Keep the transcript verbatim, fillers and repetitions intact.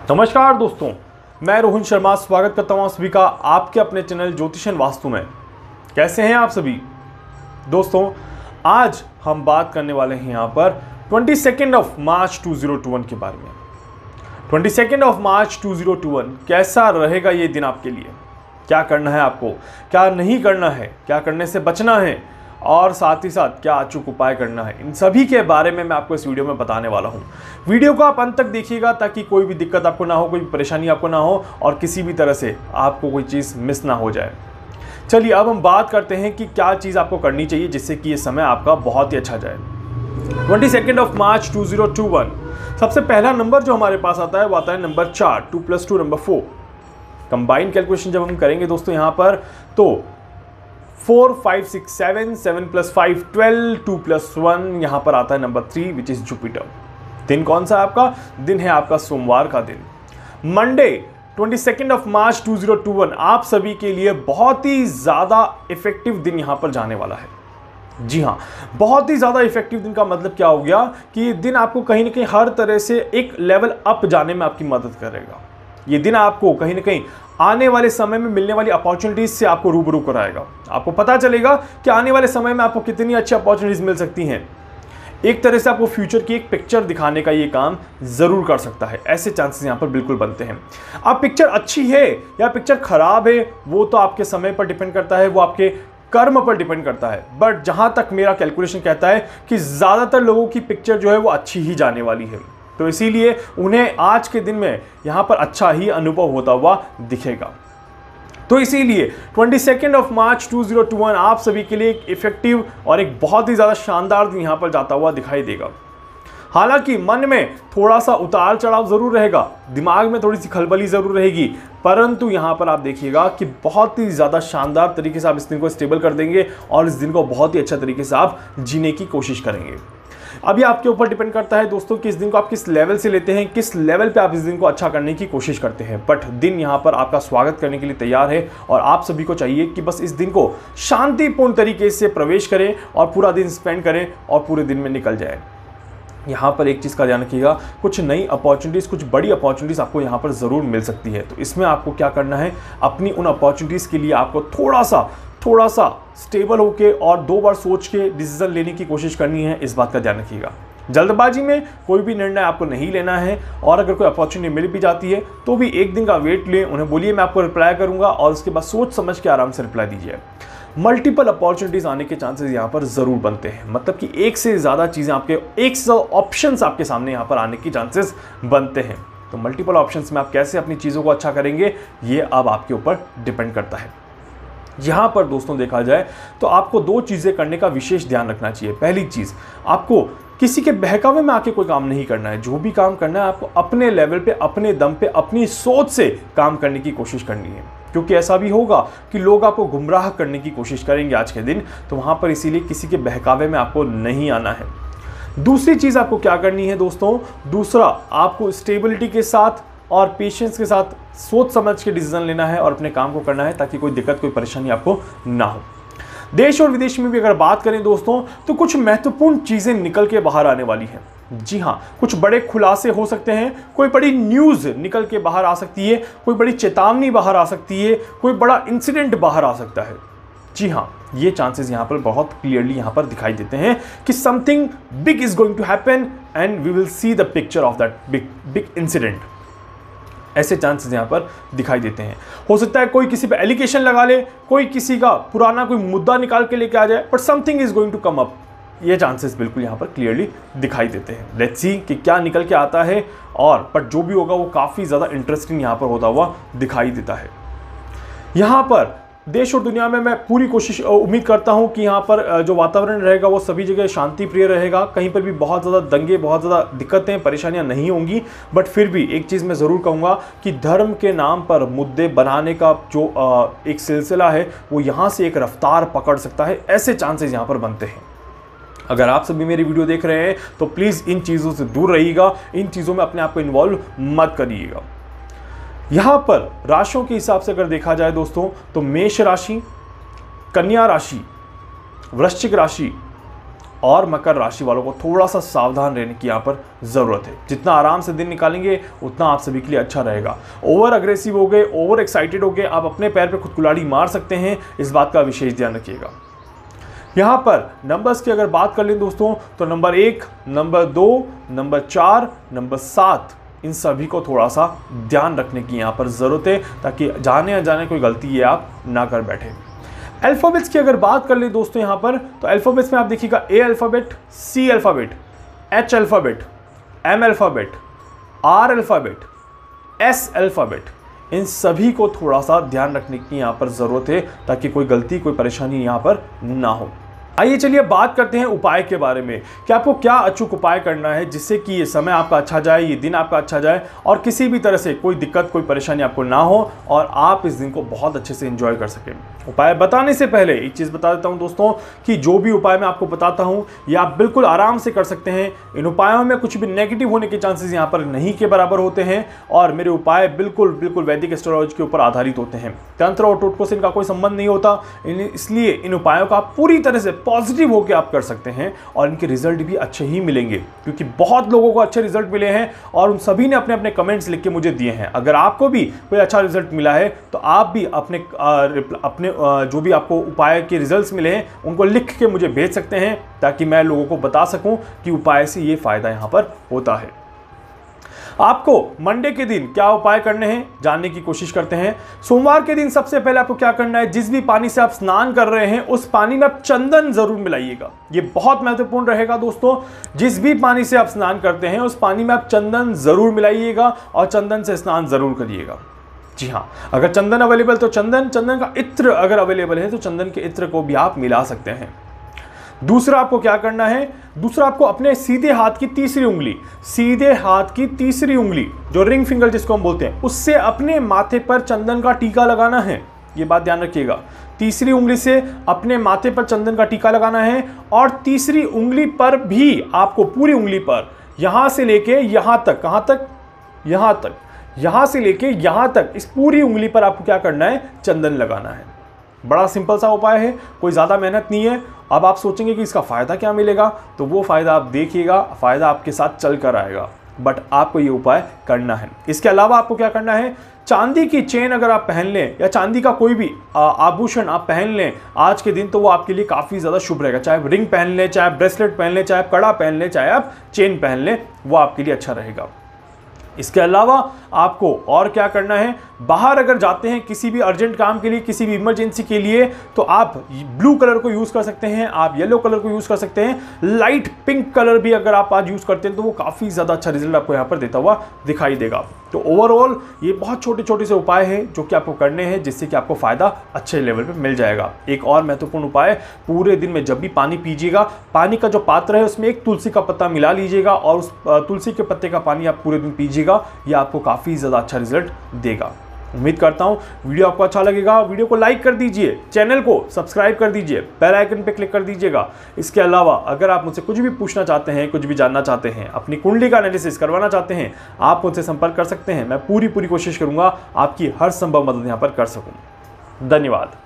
नमस्कार दोस्तों, मैं रोहन शर्मा स्वागत करता हूं आप सभी का आपके अपने चैनल ज्योतिषन वास्तु में। कैसे हैं आप सभी दोस्तों? आज हम बात करने वाले हैं यहां पर twenty second of March two thousand इक्कीस के बारे में। Twenty second of March two thousand इक्कीस कैसा रहेगा ये दिन आपके लिए? क्या करना है आपको, क्या नहीं करना है, क्या करने से बचना है और साथ ही साथ क्या अचूक उपाय करना है, इन सभी के बारे में मैं आपको इस वीडियो में बताने वाला हूं। वीडियो को आप अंत तक देखिएगा ताकि कोई भी दिक्कत आपको ना हो, कोई परेशानी आपको ना हो और किसी भी तरह से आपको कोई चीज़ मिस ना हो जाए। चलिए अब हम बात करते हैं कि क्या चीज़ आपको करनी चाहिए जिससे कि ये समय आपका बहुत ही अच्छा जाए। Twenty second of March two thousand इक्कीस सबसे पहला नंबर जो हमारे पास आता है वो आता है नंबर चार, two plus two number four. Combine calculation जब हम करेंगे दोस्तों यहाँ पर तो four five six seven, seven plus five twelve, two plus one यहाँ पर आता है number three which is Jupiter. दिन कौन सा है आपका? दिन है आपका सोमवार का दिन, Monday twenty second of March two thousand इक्कीस आप सभी के लिए बहुत ही ज़्यादा इफेक्टिव दिन यहाँ पर जाने वाला है। जी हाँ, बहुत ही ज़्यादा इफेक्टिव दिन का मतलब क्या हो गया कि ये दिन आपको कहीं ना कहीं हर तरह से एक लेवल अप जाने में आपकी मदद करेगा। ये दिन आपको कहीं ना कहीं आने वाले समय में मिलने वाली अपॉर्चुनिटीज से आपको रूबरू कराएगा। आपको पता चलेगा कि आने वाले समय में आपको कितनी अच्छी अपॉर्चुनिटीज मिल सकती हैं। एक तरह से आपको फ्यूचर की एक पिक्चर दिखाने का ये काम जरूर कर सकता है। ऐसे चांसेस यहाँ पर बिल्कुल बनते हैं। अब पिक्चर अच्छी है या पिक्चर खराब है वो तो आपके समय पर डिपेंड करता है, वो आपके कर्म पर डिपेंड करता है। बट जहां तक मेरा कैलकुलेशन कहता है कि ज्यादातर लोगों की पिक्चर जो है वो अच्छी ही जाने वाली है, तो इसीलिए उन्हें आज के दिन में यहां पर अच्छा ही अनुभव होता हुआ दिखेगा। तो इसीलिए twenty second of March two thousand इक्कीस आप सभी के लिए एक इफेक्टिव और एक बहुत ही ज़्यादा शानदार दिन यहां पर जाता हुआ दिखाई देगा। हालांकि मन में थोड़ा सा उतार चढ़ाव जरूर रहेगा, दिमाग में थोड़ी सी खलबली जरूर रहेगी, परंतु यहां पर आप देखिएगा कि बहुत ही ज़्यादा शानदार तरीके से आप इस दिन को स्टेबल कर देंगे और इस दिन को बहुत ही अच्छा तरीके से आप जीने की कोशिश करेंगे। अभी आपके ऊपर डिपेंड करता है दोस्तों कि इस दिन को आप किस लेवल से लेते हैं, किस लेवल पे आप इस दिन को अच्छा करने की कोशिश करते हैं। बट दिन यहाँ पर आपका स्वागत करने के लिए तैयार है और आप सभी को चाहिए कि बस इस दिन को शांतिपूर्ण तरीके से प्रवेश करें और पूरा दिन स्पेंड करें और पूरे दिन में निकल जाए। यहाँ पर एक चीज़ का ध्यान रखिएगा, कुछ नई अपॉर्चुनिटीज़, कुछ बड़ी अपॉर्चुनिटीज़ आपको यहाँ पर ज़रूर मिल सकती है। तो इसमें आपको क्या करना है, अपनी उन अपॉर्चुनिटीज़ के लिए आपको थोड़ा सा थोड़ा सा स्टेबल होके और दो बार सोच के डिसीजन लेने की कोशिश करनी है। इस बात का ध्यान रखिएगा। जल्दबाजी में कोई भी निर्णय आपको नहीं लेना है और अगर कोई अपॉर्चुनिटी मिल भी जाती है तो भी एक दिन का वेट लें, उन्हें बोलिए मैं आपको रिप्लाई करूंगा और उसके बाद सोच समझ के आराम से रिप्लाई दीजिए। मल्टीपल अपॉर्चुनिटीज आने के चांसेस यहाँ पर जरूर बनते हैं, मतलब कि एक से ज़्यादा चीज़ें आपके, एक से ज़्यादा ऑप्शंस आपके सामने यहाँ पर आने की चांसेस बनते हैं। तो मल्टीपल ऑप्शंस में आप कैसे अपनी चीज़ों को अच्छा करेंगे ये अब आपके ऊपर डिपेंड करता है। यहाँ पर दोस्तों देखा जाए तो आपको दो चीज़ें करने का विशेष ध्यान रखना चाहिए। पहली चीज़, आपको किसी के बहकावे में आके कोई काम नहीं करना है। जो भी काम करना है आपको अपने लेवल पे, अपने दम पे, अपनी सोच से काम करने की कोशिश करनी है, क्योंकि ऐसा भी होगा कि लोग आपको गुमराह करने की कोशिश करेंगे आज के दिन। तो वहाँ पर इसीलिए किसी के बहकावे में आपको नहीं आना है। दूसरी चीज़ आपको क्या करनी है दोस्तों, दूसरा आपको स्टेबिलिटी के साथ और पेशेंस के साथ सोच समझ के डिसीजन लेना है और अपने काम को करना है ताकि कोई दिक्कत, कोई परेशानी आपको ना हो। देश और विदेश में भी अगर बात करें दोस्तों तो कुछ महत्वपूर्ण चीज़ें निकल के बाहर आने वाली हैं। जी हाँ, कुछ बड़े खुलासे हो सकते हैं, कोई बड़ी न्यूज़ निकल के बाहर आ सकती है, कोई बड़ी चेतावनी बाहर आ सकती है, कोई बड़ा इंसिडेंट बाहर आ सकता है। जी हाँ, ये चांसेस यहाँ पर बहुत क्लियरली यहाँ पर दिखाई देते हैं कि something big is going to happen and we will see the picture of that big big incident. ऐसे चांसेस यहाँ पर दिखाई देते हैं। हो सकता है कोई किसी पे एलिगेशन लगा ले, कोई किसी का पुराना कोई मुद्दा निकाल के लेके आ जाए, but something is going to come up. ये चांसेस बिल्कुल यहाँ पर क्लियरली दिखाई देते हैं। लेट्स सी कि क्या निकल के आता है और बट जो भी होगा वो काफ़ी ज़्यादा इंटरेस्टिंग यहाँ पर होता हुआ दिखाई देता है। यहाँ पर देश और दुनिया में मैं पूरी कोशिश उम्मीद करता हूं कि यहाँ पर जो वातावरण रहेगा वो सभी जगह शांति प्रिय रहेगा। कहीं पर भी बहुत ज़्यादा दंगे, बहुत ज़्यादा दिक्कतें, परेशानियां नहीं होंगी। बट फिर भी एक चीज़ मैं ज़रूर कहूँगा कि धर्म के नाम पर मुद्दे बनाने का जो एक सिलसिला है वो यहाँ से एक रफ्तार पकड़ सकता है। ऐसे चांसेस यहाँ पर बनते हैं। अगर आप सभी मेरी वीडियो देख रहे हैं तो प्लीज़ इन चीज़ों से दूर रहिएगा, इन चीज़ों में अपने आप को इन्वॉल्व मत करिएगा। यहाँ पर राशियों के हिसाब से अगर देखा जाए दोस्तों तो मेष राशि, कन्या राशि, वृश्चिक राशि, और मकर राशि वालों को थोड़ा सा सावधान रहने की यहाँ पर ज़रूरत है। जितना आराम से दिन निकालेंगे उतना आप सभी के लिए अच्छा रहेगा। ओवर अग्रेसिव हो गए, ओवर एक्साइटेड हो गए, आप अपने पैर पे खुद कुल्हाड़ी मार सकते हैं, इस बात का विशेष ध्यान रखिएगा। यहाँ पर नंबर्स की अगर बात कर लें दोस्तों, तो नंबर एक, नंबर दो, नंबर चार, नंबर सात, इन सभी को थोड़ा सा ध्यान रखने की यहाँ पर ज़रूरत है, ताकि जाने अनजाने कोई गलती ये आप ना कर बैठे। अल्फ़ाबेट्स की अगर बात कर ले दोस्तों यहाँ पर, तो अल्फ़ाबेट्स में आप देखिएगा A alphabet, C alphabet, H alphabet, M alphabet, R alphabet, S alphabet, इन सभी को थोड़ा सा ध्यान रखने की यहाँ पर ज़रूरत है, ताकि कोई गलती कोई परेशानी यहाँ पर ना हो। आइए चलिए बात करते हैं उपाय के बारे में कि आपको क्या अचूक उपाय करना है जिससे कि ये समय आपका अच्छा जाए, ये दिन आपका अच्छा जाए और किसी भी तरह से कोई दिक्कत कोई परेशानी आपको ना हो और आप इस दिन को बहुत अच्छे से एंजॉय कर सकें। उपाय बताने से पहले एक चीज़ बता देता हूं दोस्तों कि जो भी उपाय मैं आपको बताता हूं ये आप बिल्कुल आराम से कर सकते हैं। इन उपायों में कुछ भी नेगेटिव होने के चांसेस यहाँ पर नहीं के बराबर होते हैं और मेरे उपाय बिल्कुल बिल्कुल वैदिक एस्ट्रोलॉजी के ऊपर आधारित होते हैं। तंत्र और टोटकों से इनका कोई संबंध नहीं होता, इसलिए इन उपायों का आप पूरी तरह से पॉजिटिव होकर आप कर सकते हैं और इनके रिजल्ट भी अच्छे ही मिलेंगे, क्योंकि बहुत लोगों को अच्छे रिजल्ट मिले हैं और उन सभी ने अपने अपने कमेंट्स लिख के मुझे दिए हैं। अगर आपको भी कोई अच्छा रिजल्ट मिला है तो आप भी अपने अपने जो भी आपको उपाय के रिजल्ट्स मिले हैं उनको लिख के मुझे भेज सकते हैं, ताकि मैं लोगों को बता सकूं कि उपाय से ये फायदा यहां पर होता है। आपको मंडे के दिन क्या उपाय करने हैं जानने की कोशिश करते हैं। सोमवार के दिन सबसे पहले आपको क्या करना है, जिस भी पानी से आप स्नान कर रहे हैं उस पानी में आप चंदन जरूर मिलाइएगा। ये बहुत महत्वपूर्ण रहेगा दोस्तों। जिस भी पानी से आप स्नान करते हैं उस पानी में आप चंदन जरूर मिलाइएगा और चंदन से स्नान जरूर करिएगा। जी हाँ, अगर चंदन अवेलेबल तो चंदन, चंदन का इत्र अगर अवेलेबल है तो चंदन के इत्र को भी आप मिला सकते हैं। दूसरा आपको क्या करना है, दूसरा आपको अपने सीधे हाथ की तीसरी उंगली, सीधे हाथ की तीसरी उंगली जो रिंग फिंगर जिसको हम बोलते हैं, उससे अपने माथे पर चंदन का टीका लगाना है। ये बात ध्यान रखिएगा, तीसरी उंगली से अपने माथे पर चंदन का टीका लगाना है और तीसरी उंगली पर भी आपको पूरी उंगली पर यहां से लेके यहां तक, कहां तक, यहां तक, यहां से लेके यहां तक इस पूरी उंगली पर आपको क्या करना है, चंदन लगाना है। बड़ा सिंपल सा उपाय है, कोई ज़्यादा मेहनत नहीं है। अब आप सोचेंगे कि इसका फ़ायदा क्या मिलेगा, तो वो फ़ायदा आप देखिएगा, फ़ायदा आपके साथ चल कर आएगा, बट आपको ये उपाय करना है। इसके अलावा आपको क्या करना है, चांदी की चेन अगर आप पहन लें या चांदी का कोई भी आभूषण आप पहन लें आज के दिन, तो वो आपके लिए काफ़ी ज़्यादा शुभ रहेगा। चाहे आप रिंग पहन लें, चाहे आप ब्रेसलेट पहन लें, चाहे आप कड़ा पहन लें, चाहे आप चेन पहन लें, वो आपके लिए अच्छा रहेगा। इसके अलावा आपको और क्या करना है, बाहर अगर जाते हैं किसी भी अर्जेंट काम के लिए, किसी भी इमरजेंसी के लिए, तो आप ब्लू कलर को यूज़ कर सकते हैं, आप येलो कलर को यूज़ कर सकते हैं, लाइट पिंक कलर भी अगर आप आज यूज़ करते हैं तो वो काफ़ी ज़्यादा अच्छा रिजल्ट आपको यहाँ पर देता हुआ दिखाई देगा। तो ओवरऑल ये बहुत छोटे छोटे से उपाय हैं जो कि आपको करने हैं, जिससे कि आपको फ़ायदा अच्छे लेवल पर मिल जाएगा। एक और महत्वपूर्ण उपाय, पूरे दिन में जब भी पानी पीजिएगा, पानी का जो पात्र है उसमें एक तुलसी का पत्ता मिला लीजिएगा और उस तुलसी के पत्ते का पानी आप पूरे दिन पीजिएगा, यह आपको काफ़ी ज़्यादा अच्छा रिजल्ट देगा। उम्मीद करता हूं वीडियो आपको अच्छा लगेगा। वीडियो को लाइक कर दीजिए, चैनल को सब्सक्राइब कर दीजिए, बेल आइकन पे क्लिक कर दीजिएगा। इसके अलावा अगर आप मुझसे कुछ भी पूछना चाहते हैं, कुछ भी जानना चाहते हैं, अपनी कुंडली का एनालिसिस करवाना चाहते हैं, आप मुझसे संपर्क कर सकते हैं। मैं पूरी पूरी कोशिश करूंगा आपकी हर संभव मदद यहां पर कर सकूं। धन्यवाद।